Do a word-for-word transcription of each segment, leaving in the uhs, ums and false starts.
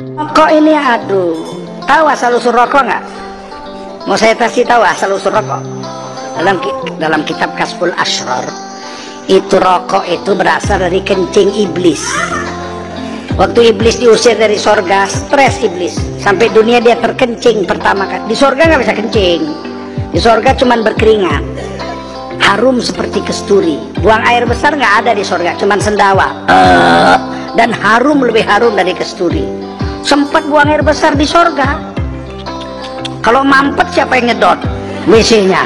Rokok ini, aduh, tahu asal usul rokok nggak? Mau saya kasih tahu asal usul rokok? Dalam dalam kitab Kasful Asrar, itu rokok itu berasal dari kencing iblis. Waktu iblis diusir dari sorga, stres iblis, sampai dunia dia terkencing pertama kali. Di sorga nggak bisa kencing, di sorga cuman berkeringat, harum seperti kesturi. Buang air besar nggak ada di sorga, cuman sendawa, uh, dan harum lebih harum dari kesturi. Sempat buang air besar di sorga, kalau mampet siapa yang ngedot W C-nya?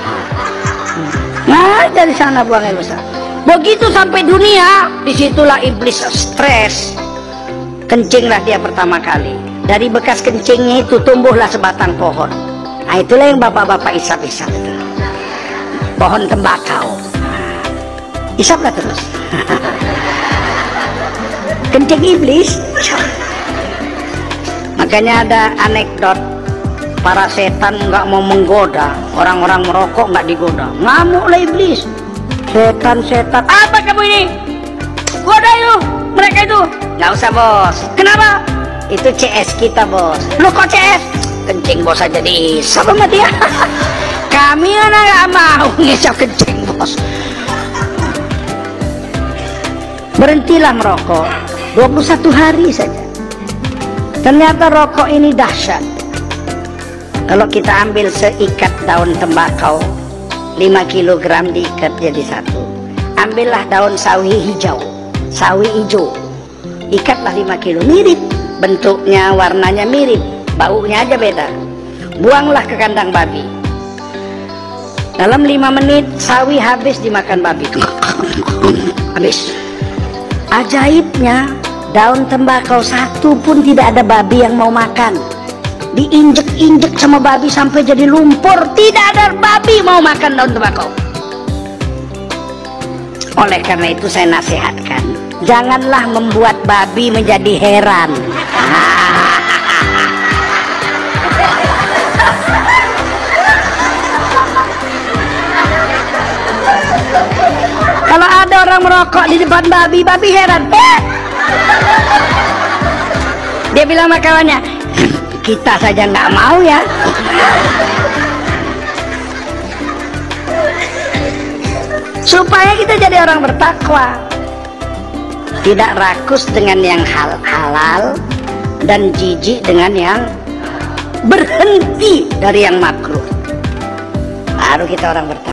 Nah, dari sana buang air besar. Begitu sampai dunia, disitulah iblis stres, kencinglah dia pertama kali. Dari bekas kencingnya itu tumbuhlah sebatang pohon. Nah, itulah yang bapak-bapak isap-isap itu, pohon tembakau. Isaplah terus. Kencing iblis. Makanya ada anekdot, para setan nggak mau menggoda orang-orang merokok, nggak digoda, ngamuklah iblis. Setan-setan, apa kamu ini? Goda itu mereka itu. Nggak usah bos. Kenapa? Itu C S kita bos. Lu kok C S? Kencing bos aja diisap sama dia. Kami anak nggak mau ngisap kencing bos. Berhentilah merokok dua puluh satu hari saja. Ternyata rokok ini dahsyat. Kalau kita ambil seikat daun tembakau lima kilogram, diikat jadi satu. Ambillah daun sawi hijau, sawi hijau, ikatlah lima kilo, mirip bentuknya, warnanya mirip, baunya aja beda. Buanglah ke kandang babi. Dalam lima menit sawi habis dimakan babi. Habis. Ajaibnya, daun tembakau satu pun tidak ada babi yang mau makan. Diinjek-injek sama babi sampai jadi lumpur, tidak ada babi mau makan daun tembakau. Oleh karena itu saya nasihatkan, janganlah membuat babi menjadi heran. Kalau ada orang merokok di depan babi, babi heran. Eh! Dia bilang sama kawannya, kita saja nggak mau ya. Supaya kita jadi orang bertakwa, tidak rakus dengan yang hal halal dan jijik dengan yang berhenti dari yang makruh, baru kita orang bertakwa.